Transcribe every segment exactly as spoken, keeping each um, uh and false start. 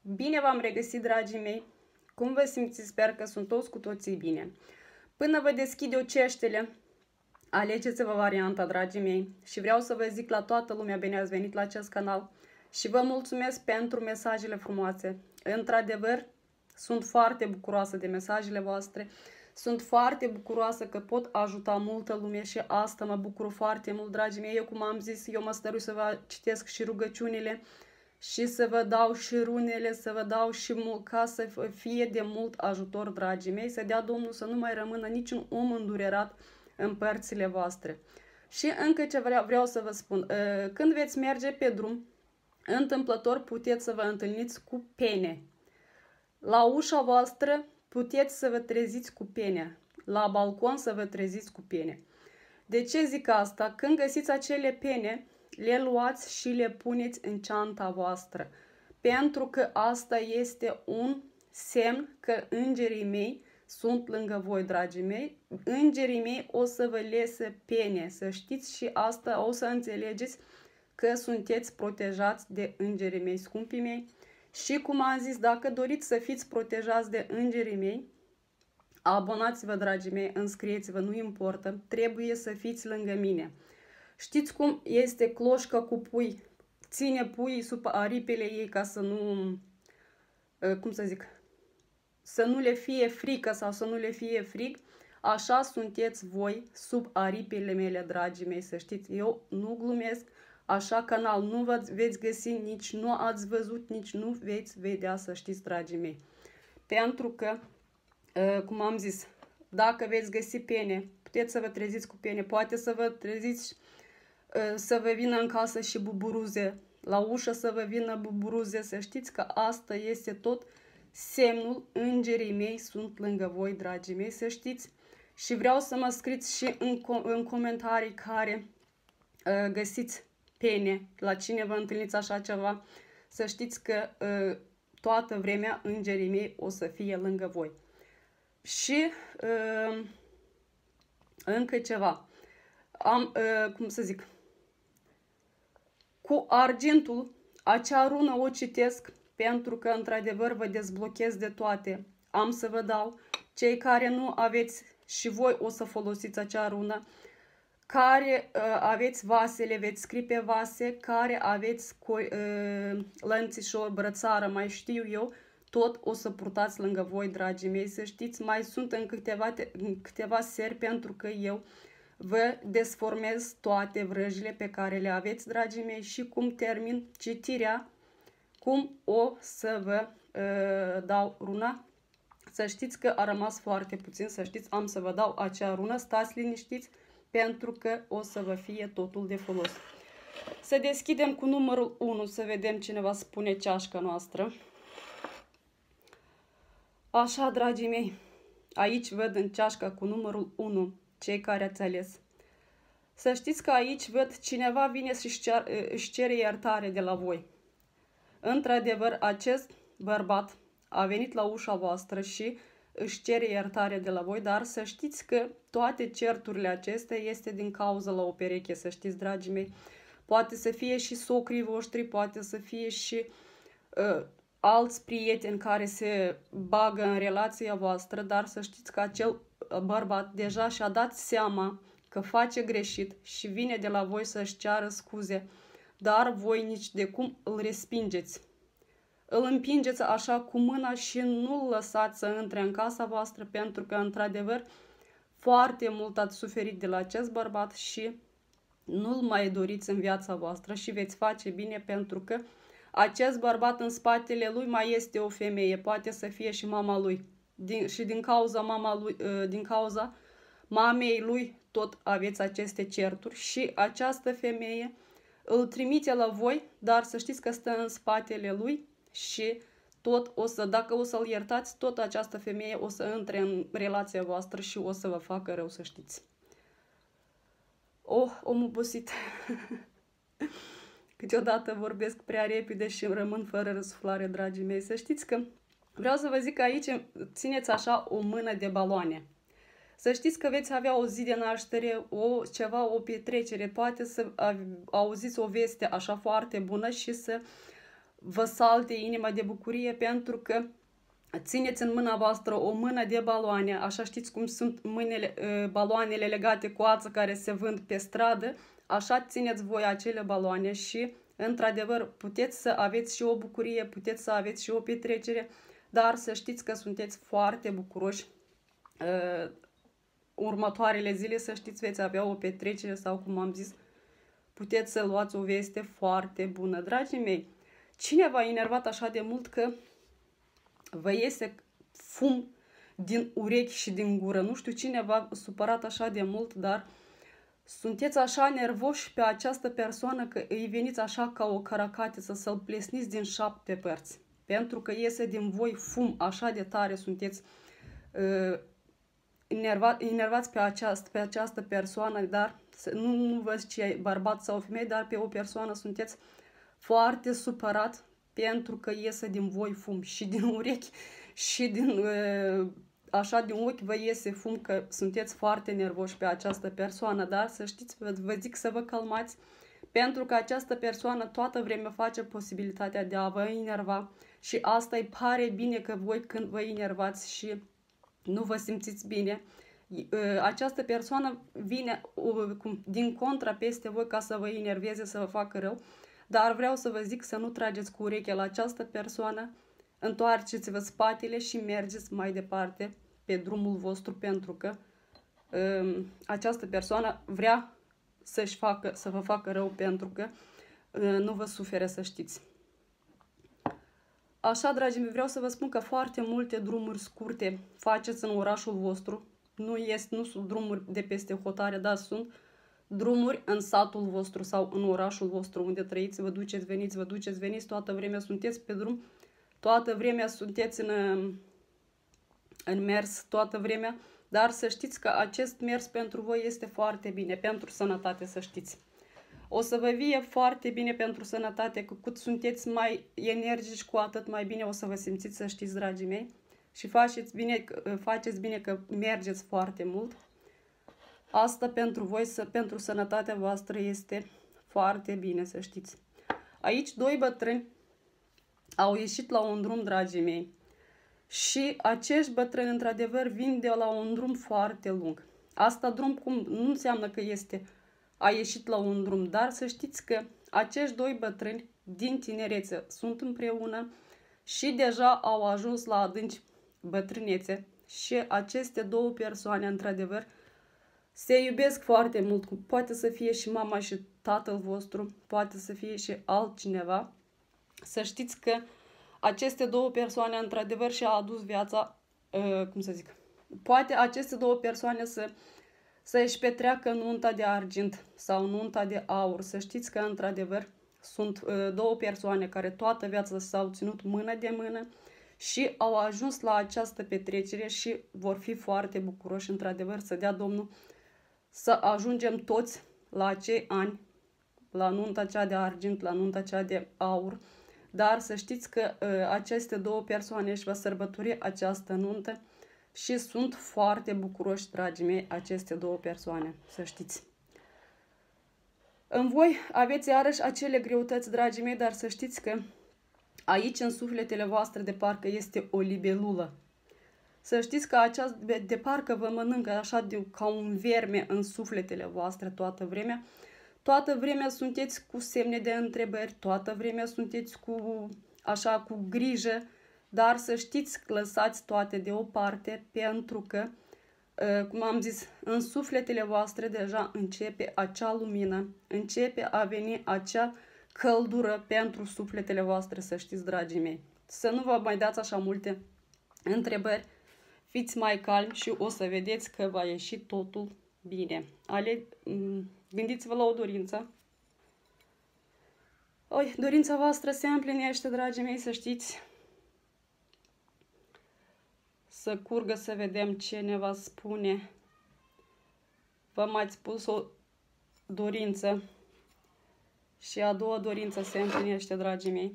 Bine v-am regăsit, dragii mei! Cum vă simțiți? Sper că sunt toți cu toții bine. Până vă deschid eu ceștele, alegeți-vă varianta, dragii mei. Și vreau să vă zic la toată lumea, bine ați venit la acest canal. Și vă mulțumesc pentru mesajele frumoase. Într-adevăr, sunt foarte bucuroasă de mesajele voastre. Sunt foarte bucuroasă că pot ajuta multă lume și asta mă bucur foarte mult, dragii mei. Eu, cum am zis, eu mă stărui să vă citesc și rugăciunile și să vă dau și runele, să vă dau și mult, ca să fie de mult ajutor, dragii mei, să dea Domnul să nu mai rămână niciun om îndurerat în părțile voastre. Și încă ce vreau, vreau să vă spun, când veți merge pe drum, întâmplător puteți să vă întâlniți cu pene. La ușa voastră puteți să vă treziți cu pene. La balcon să vă treziți cu pene. De ce zic asta? Când găsiți acele pene, le luați și le puneți în ceanta voastră. Pentru că asta este un semn că îngerii mei sunt lângă voi, dragii mei. Îngerii mei o să vă lese pene. Să știți și asta, o să înțelegeți că sunteți protejați de îngerii mei, scumpii mei. Și cum am zis, dacă doriți să fiți protejați de îngerii mei, abonați-vă, dragii mei, înscrieți-vă, nu importă, trebuie să fiți lângă mine. Știți cum este cloșca cu pui? Ține puii sub aripile ei ca să nu, cum să zic, să nu le fie frică sau să nu le fie frig. Așa sunteți voi sub aripile mele, dragii mei, să știți. Eu nu glumesc, așa canal nu vă veți găsi, nici nu ați văzut, nici nu veți vedea, să știți, dragii mei. Pentru că, cum am zis, dacă veți găsi pene, puteți să vă treziți cu pene, poate să vă treziți să vă vină în casă și buburuze, la ușă să vă vină buburuze, să știți că asta este tot semnul, îngerii mei sunt lângă voi, dragii mei, să știți. Și vreau să mă scriți și în, în comentarii care uh, găsiți pene, la cine vă întâlniți așa ceva, să știți că uh, toată vremea îngerii mei o să fie lângă voi. Și uh, încă ceva, am, uh, cum să zic, cu argintul, acea rună o citesc pentru că, într-adevăr, vă dezblochez de toate. Am să vă dau, cei care nu aveți și voi o să folosiți acea rună, care uh, aveți vasele, veți scrie pe vase, care aveți uh, lănțișor, brățară, mai știu eu, tot o să purtați lângă voi, dragii mei, să știți, mai sunt în câteva, în câteva seri pentru că eu vă desformez toate vrăjile pe care le aveți, dragii mei, și cum termin citirea, cum o să vă uh, dau runa. Să știți că a rămas foarte puțin, să știți, am să vă dau acea rună, stați liniștiți, pentru că o să vă fie totul de folos. Să deschidem cu numărul unu, să vedem cine va spune ceașca noastră. Așa, dragii mei, aici văd în ceașca cu numărul unu, cei care ați ales. Să știți că aici văd cineva vine și își cere iertare de la voi. Într-adevăr, acest bărbat a venit la ușa voastră și își cere iertare de la voi, dar să știți că toate certurile acestea este din cauza la o pereche, să știți, dragii mei. Poate să fie și socrii voștri, poate să fie și uh, alți prieteni care se bagă în relația voastră, dar să știți că acel bărbat deja și-a dat seama că face greșit și vine de la voi să-și ceară scuze, dar voi nici de cum îl respingeți. Îl împingeți așa cu mâna și nu-l lăsați să intre în casa voastră, pentru că, într-adevăr, foarte mult ați suferit de la acest bărbat și nu-l mai doriți în viața voastră și veți face bine, pentru că acest bărbat în spatele lui mai este o femeie, poate să fie și mama lui. Din, și din cauza, mama lui, din cauza mamei lui tot aveți aceste certuri și această femeie îl trimite la voi, dar să știți că stă în spatele lui și tot o să, dacă o să-l iertați, tot această femeie o să intre în relația voastră și o să vă facă rău, să știți. Oh, om obosit. Câteodată vorbesc prea repede și rămân fără răsuflare, dragii mei. Să știți că vreau să vă zic că aici țineți așa o mână de baloane. Să știți că veți avea o zi de naștere, o, ceva, o petrecere, poate să auziți o veste așa foarte bună și să vă salte inima de bucurie pentru că țineți în mâna voastră o mână de baloane, așa știți cum sunt mâinile, baloanele legate cu ață care se vând pe stradă, așa țineți voi acele baloane și, într-adevăr, puteți să aveți și o bucurie, puteți să aveți și o petrecere, dar să știți că sunteți foarte bucuroși. Următoarele zile, să știți, veți avea o petrecere sau, cum am zis, puteți să luați o veste foarte bună. Dragii mei, cine v-a enervat așa de mult că vă iese fum din urechi și din gură? Nu știu cine v-a supărat așa de mult, dar sunteți așa nervoși pe această persoană că îi veniți așa ca o caracatiță să-l plesniți din șapte părți. Pentru că iese din voi fum, așa de tare sunteți uh, enerva, enervați pe această, pe această persoană, dar nu, nu văd ce e bărbat sau femeie, dar pe o persoană sunteți foarte supărat pentru că iese din voi fum și din urechi și din, uh, așa din ochi vă iese fum, că sunteți foarte nervoși pe această persoană, dar să știți, vă, vă zic să vă calmați, pentru că această persoană toată vremea face posibilitatea de a vă enerva și asta îi pare bine că voi când vă enervați și nu vă simțiți bine, această persoană vine din contra peste voi ca să vă enerveze, să vă facă rău, dar vreau să vă zic să nu trageți cu urechea la această persoană, întoarceți-vă spatele și mergeți mai departe pe drumul vostru, pentru că um, această persoană vrea să-și facă, să vă facă rău, pentru că uh, nu vă suferă, să știți. Așa, dragii mei, vreau să vă spun că foarte multe drumuri scurte faceți în orașul vostru. Nu, este, nu sunt drumuri de peste hotare, dar sunt drumuri în satul vostru sau în orașul vostru unde trăiți, vă duceți, veniți, vă duceți, veniți, toată vremea sunteți pe drum, toată vremea sunteți în, în mers, toată vremea, dar să știți că acest mers pentru voi este foarte bine, pentru sănătate, să știți. O să vă vie foarte bine pentru sănătate, cu cât sunteți mai energici, cu atât mai bine o să vă simțiți, să știți, dragii mei. Și faceți bine, faceți bine că mergeți foarte mult. Asta pentru voi, pentru sănătatea voastră este foarte bine, să știți. Aici doi bătrâni au ieșit la un drum, dragii mei. Și acești bătrâni, într-adevăr, vin de la un drum foarte lung. Asta drum cum nu înseamnă că este... a ieșit la un drum, dar să știți că acești doi bătrâni din tinerețe sunt împreună și deja au ajuns la adânci bătrânețe și aceste două persoane, într-adevăr, se iubesc foarte mult. Poate să fie și mama și tatăl vostru, poate să fie și altcineva. Să știți că aceste două persoane, într-adevăr, și-a adus viața, uh, cum să zic, poate aceste două persoane să să-și petreacă nunta de argint sau nunta de aur. Să știți că, într-adevăr, sunt uh, două persoane care toată viața s-au ținut mână de mână și au ajuns la această petrecere și vor fi foarte bucuroși, într-adevăr, să dea Domnul să ajungem toți la acei ani, la nunta cea de argint, la nunta cea de aur. Dar să știți că uh, aceste două persoane își va sărbători această nuntă și sunt foarte bucuroși, dragii mei, aceste două persoane, să știți. În voi aveți iarăși acele greutăți, dragii mei, dar să știți că aici, în sufletele voastre, de parcă este o libelulă. Să știți că aceast, de parcă vă mănâncă așa de, ca un verme în sufletele voastre toată vremea. Toată vremea sunteți cu semne de întrebări, toată vremea sunteți cu, așa, cu grijă, dar să știți, lăsați toate deoparte, pentru că, cum am zis, în sufletele voastre deja începe acea lumină, începe a veni acea căldură pentru sufletele voastre, să știți, dragii mei. Să nu vă mai dați așa multe întrebări, fiți mai calmi și o să vedeți că va ieși totul bine. Ale, gândiți-vă la o dorință. Oi, dorința voastră se împlinește, dragii mei, să știți. Să curgă să vedem ce ne va spune. V-am mai spus o dorință și a doua dorință se împlinește, dragii mei.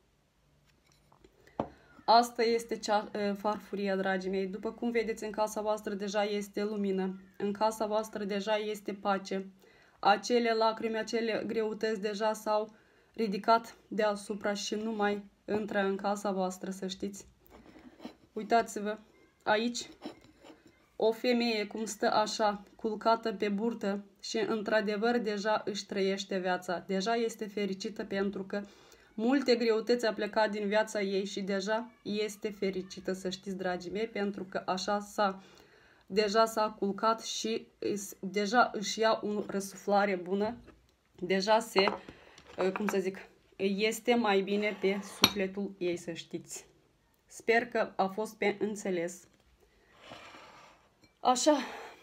Asta este cea, farfuria, dragii mei. După cum vedeți, în casa voastră deja este lumină. În casa voastră deja este pace. Acele lacrimi, acele greutăți deja s-au ridicat deasupra și nu mai intră în casa voastră, să știți. Uitați-vă, aici o femeie cum stă așa, culcată pe burtă și într-adevăr deja își trăiește viața. Deja este fericită pentru că multe greutăți a plecat din viața ei și deja este fericită, să știți, dragii mei, pentru că așa s-a, deja s-a culcat și deja își ia o răsuflare bună, deja se, cum să zic, este mai bine pe sufletul ei, să știți. Sper că a fost pe înțeles. Așa,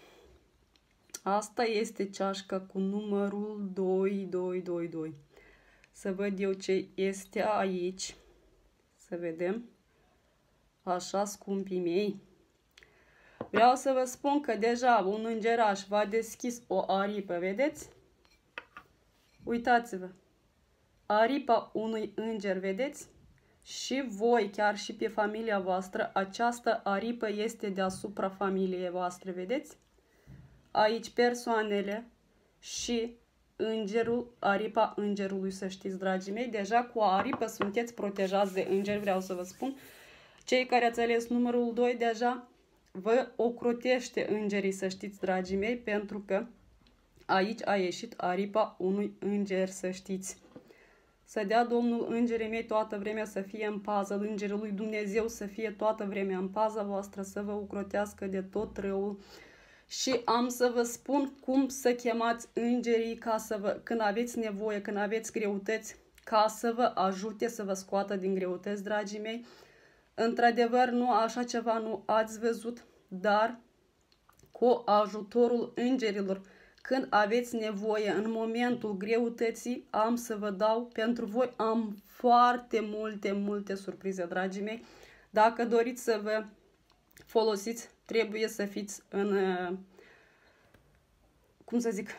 asta este ceașca cu numărul doi doi doi doi. Să văd eu ce este aici. Să vedem. Așa, scumpii mei. Vreau să vă spun că deja un îngeraș v-a deschis o aripă, vedeți? Uitați-vă. Aripa unui înger, vedeți? Și voi, chiar și pe familia voastră, această aripă este deasupra familiei voastre, vedeți? Aici persoanele și îngerul, aripa îngerului, să știți, dragii mei. Deja cu aripă sunteți protejați de îngeri, vreau să vă spun. Cei care ați ales numărul doi, deja vă ocrotește îngerii, să știți, dragii mei, pentru că aici a ieșit aripa unui înger, să știți. Să dea Domnul îngerii mei toată vremea să fie în pază, îngerul lui Dumnezeu să fie toată vremea în paza voastră, să vă ocrotească de tot răul. Și am să vă spun cum să chemați îngerii ca să vă, când aveți nevoie, când aveți greutăți, ca să vă ajute să vă scoată din greutăți, dragii mei. Într-adevăr, nu așa ceva nu ați văzut, dar cu ajutorul îngerilor, când aveți nevoie, în momentul greutății, am să vă dau, pentru voi am foarte multe, multe surprize, dragii mei. Dacă doriți să vă folosiți, trebuie să fiți în, cum să zic,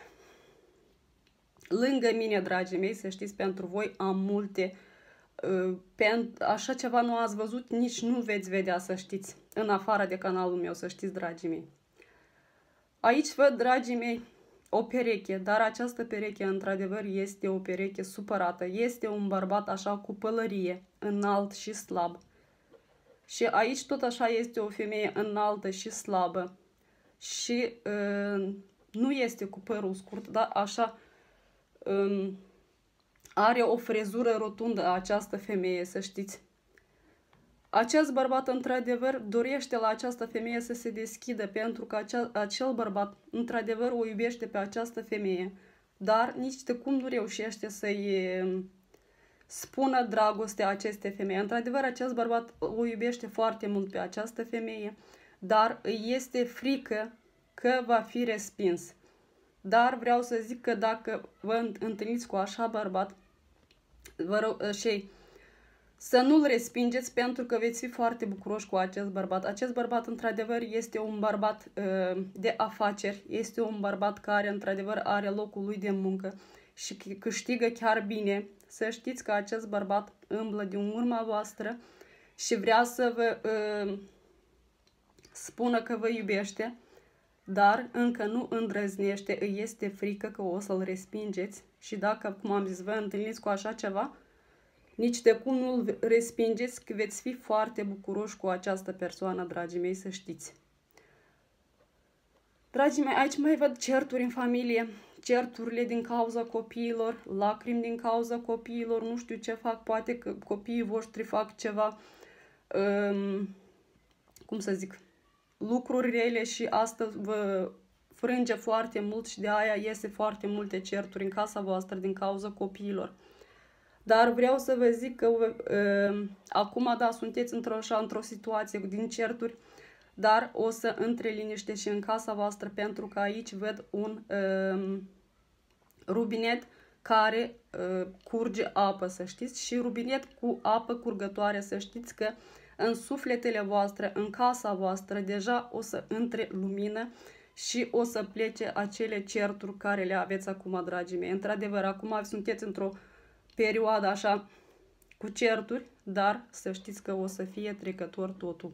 lângă mine, dragii mei, să știți, pentru voi am multe. Așa ceva nu ați văzut, nici nu veți vedea, să știți, în afară de canalul meu, să știți, dragii mei. Aici văd, dragii mei, o pereche, dar această pereche, într-adevăr, este o pereche supărată. Este un bărbat așa cu pălărie, înalt și slab. Și aici tot așa este o femeie înaltă și slabă. Și uh, nu este cu părul scurt, dar așa uh, are o frezură rotundă această femeie, să știți. Acest bărbat, într-adevăr, dorește la această femeie să se deschidă, pentru că acea, acel bărbat, într-adevăr, o iubește pe această femeie, dar nici de cum nu reușește să-i spună dragostea acestei femei. Într-adevăr, acest bărbat o iubește foarte mult pe această femeie, dar îi este frică că va fi respins. Dar vreau să zic că dacă vă întâlniți cu așa bărbat, vă rog, și să nu-l respingeți, pentru că veți fi foarte bucuroși cu acest bărbat. Acest bărbat, într-adevăr, este un bărbat uh, de afaceri, este un bărbat care, într-adevăr, are locul lui de muncă și câștigă chiar bine. Să știți că acest bărbat îmblă din urma voastră și vrea să vă uh, spună că vă iubește, dar încă nu îndrăznește, îi este frică că o să-l respingeți și dacă, cum am zis, vă întâlniți cu așa ceva, nici de cum nu-l respingeți, că veți fi foarte bucuroși cu această persoană, dragii mei, să știți. Dragii mei, aici mai văd certuri în familie, certurile din cauza copiilor, lacrimi din cauza copiilor, nu știu ce fac, poate că copiii voștri fac ceva, um, cum să zic, lucruri rele și asta vă frânge foarte mult și de aia iese foarte multe certuri în casa voastră din cauza copiilor. Dar vreau să vă zic că uh, acum, da, sunteți într-o într-o situație din certuri, dar o să intre liniște și în casa voastră, pentru că aici văd un uh, rubinet care uh, curge apă, să știți, și rubinet cu apă curgătoare, să știți că în sufletele voastre, în casa voastră, deja o să intre lumină și o să plece acele certuri care le aveți acum, dragii mei. Într-adevăr, acum sunteți într-o perioadă așa cu certuri, dar să știți că o să fie trecător totul.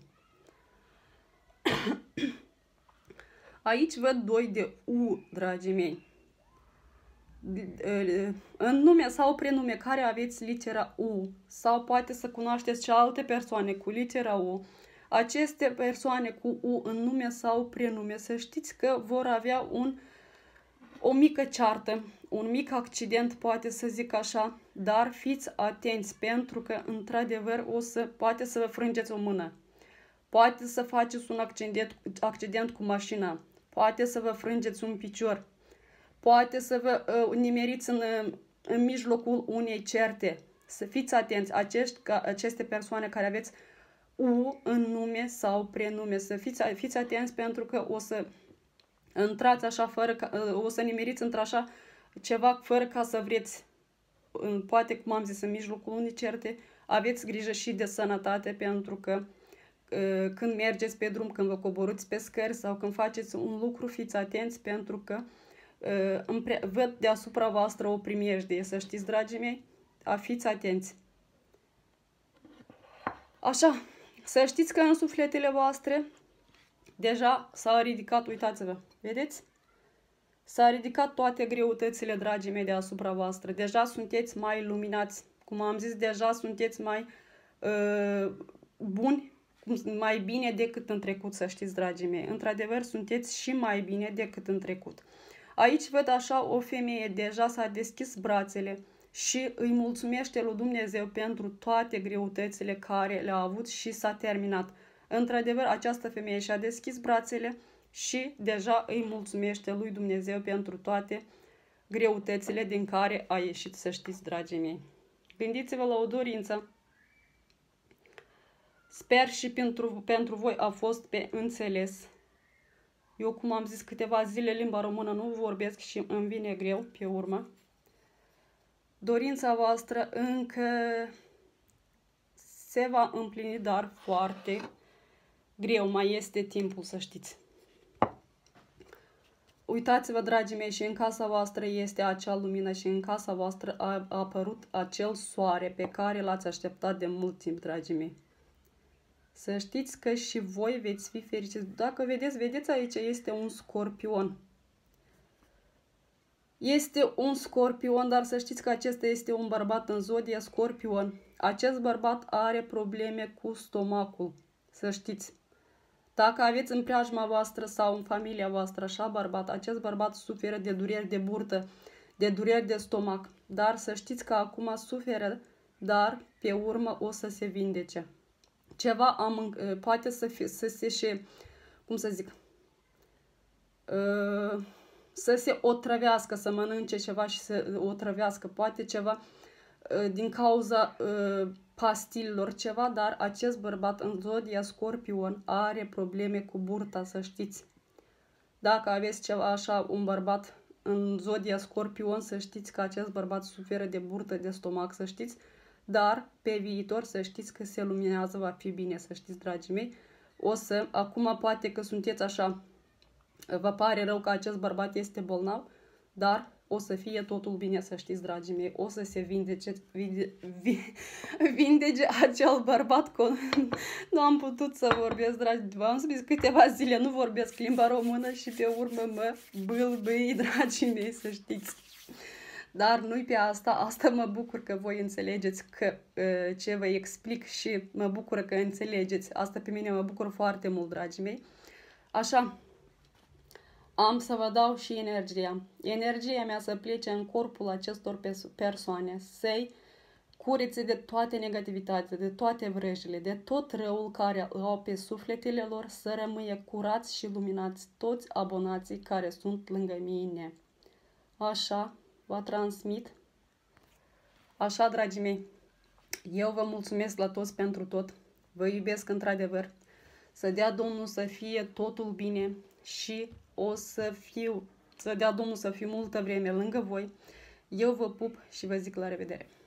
Aici văd doi de U, dragii mei. în nume sau prenume care aveți litera U sau poate să cunoașteți și alte persoane cu litera U, aceste persoane cu U în nume sau prenume, să știți că vor avea un, o mică ceartă, un mic accident, poate să zic așa, dar fiți atenți pentru că într-adevăr o să, poate să vă frângeți o mână, poate să faceți un accident, accident cu mașina, poate să vă frângeți un picior, poate să vă uh, nimeriți în, în mijlocul unei certe. Să fiți atenți, acești, ca, aceste persoane care aveți U în nume sau prenume, să fiți, fiți atenți pentru că o să intrați așa fără, ca, o să nimeriți într-așa ceva fără ca să vreți. Poate, cum am zis, în mijlocul unei certe, aveți grijă și de sănătate pentru că uh, când mergeți pe drum, când vă coborâți pe scări sau când faceți un lucru, fiți atenți pentru că uh, văd deasupra voastră o primejdie, să știți, dragii mei, a fiți atenți. Așa, să știți că în sufletele voastre deja s-a ridicat, uitați-vă, vedeți? S-a ridicat toate greutățile, dragii mei, deasupra voastră. Deja sunteți mai luminați, cum am zis, deja sunteți mai uh, buni, mai bine decât în trecut, să știți, dragii mei. Într-adevăr, sunteți și mai bine decât în trecut. Aici văd așa o femeie, deja s-a deschis brațele și îi mulțumește lui Dumnezeu pentru toate greutățile care le-a avut și s-a terminat. Într-adevăr, această femeie și-a deschis brațele și deja îi mulțumește lui Dumnezeu pentru toate greutățile din care a ieșit, să știți, dragii mei. Gândiți-vă la o dorință. Sper și pentru, pentru voi a fost pe înțeles. Eu, cum am zis, câteva zile limba română nu vorbesc și îmi vine greu pe urmă. Dorința voastră încă se va împlini, dar foarte greu. Mai este timpul, să știți. Uitați-vă, dragii mei, și în casa voastră este acea lumină și în casa voastră a apărut acel soare pe care l-ați așteptat de mult timp, dragii mei. Să știți că și voi veți fi fericiți. Dacă vedeți, vedeți aici, este un scorpion. Este un scorpion, dar să știți că acesta este un bărbat în zodie scorpion. Acest bărbat are probleme cu stomacul, să știți. Dacă aveți în preajma voastră sau în familia voastră așa bărbat, acest bărbat suferă de dureri de burtă, de dureri de stomac. Dar să știți că acum suferă, dar pe urmă o să se vindece. Ceva am, poate să, fie, să se și, cum să zic, să se otrăvească, să mănânce ceva și să otrăvească, poate ceva din cauza pastililor, ceva, dar acest bărbat în zodia scorpion are probleme cu burta, să știți. Dacă aveți ceva așa, un bărbat în zodia scorpion, să știți că acest bărbat suferă de burtă, de stomac, să știți. Dar pe viitor să știți că se luminează, va fi bine, să știți, dragii mei. O să, acum poate că sunteți așa, vă pare rău că acest bărbat este bolnav, dar o să fie totul bine, să știți, dragii mei. O să se vindece, vinde, vindege acel bărbat. Cu... Nu am putut să vorbesc, dragi. V-am spus câteva zile, nu vorbesc limba română și pe urmă mă bâlbâi, dragii mei, să știți. Dar nu-i pe asta, asta mă bucur că voi înțelegeți că, ce vă explic și mă bucur că înțelegeți. Asta pe mine mă bucur foarte mult, dragii mei. Așa, am să vă dau și energia. Energia mea să plece în corpul acestor persoane, să-i curețe de toate negativitatea, de toate vrăjile, de tot răul care îl au pe sufletele lor, să rămâie curați și luminați toți abonații care sunt lângă mine. Așa vă transmit. Așa, dragii mei, eu vă mulțumesc la toți pentru tot. Vă iubesc într-adevăr. Să dea Domnul să fie totul bine și o să fiu, să dea Domnul să fiu multă vreme lângă voi. Eu vă pup și vă zic la revedere.